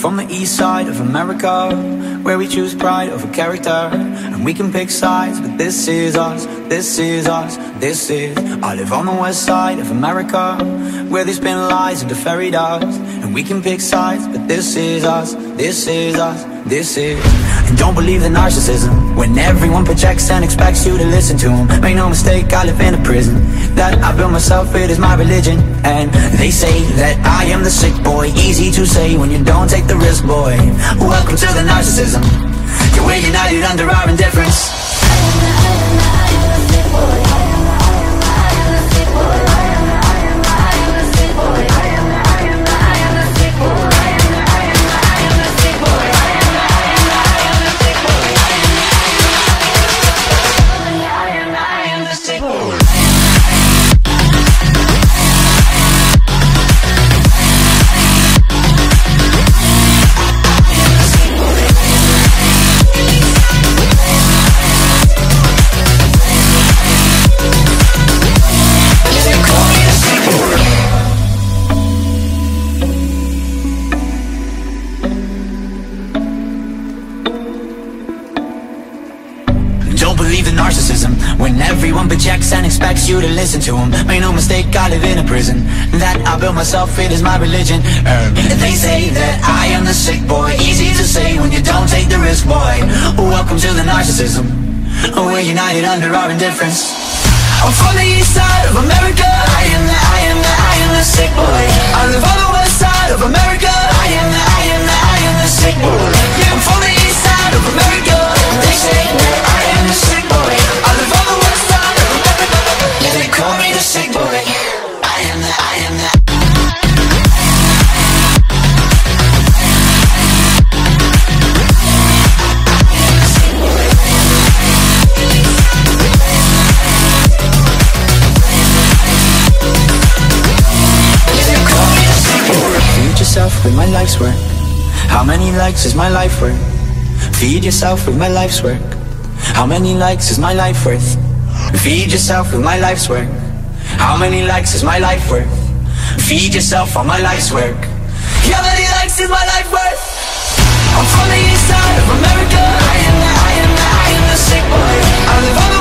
from the east side of America, where we choose pride over character. And we can pick sides, but this is us, this is us, this is. I live on the west side of America, where they spin lies into fairy dust. And we can pick sides, but this is us, this is us, this is. And don't believe the narcissism, when everyone projects and expects you to listen to them. Make no mistake, I live in a prison that I built myself, it is my religion. And they say that I am the sick boy, easy to say when you don't take the risk, boy. Welcome to the narcissism, we're united under our indifference. Don't believe the narcissism, when everyone projects and expects you to listen to them. Make no mistake, I live in a prison that I built myself, it is my religion. They say that I am the sick boy, easy to say when you don't take the risk, boy. Welcome to the narcissism, we're united under our indifference. I'm from the east side of America, I am the sick boy. I live on the west side of America, I am the sick boy. I'm from the east side of America, they say that I am the sick boy. I live on the west side of America, yeah, they call me the sick boy. I am the Feed yourself with my life's work. How many likes is my life worth? Feed yourself with my life's work. How many likes is my life worth? Feed yourself with my life's work. How many likes is my life worth? Feed yourself on my life's work. How many likes is my life worth? I'm from the east side of America, I am the sick boy. I live on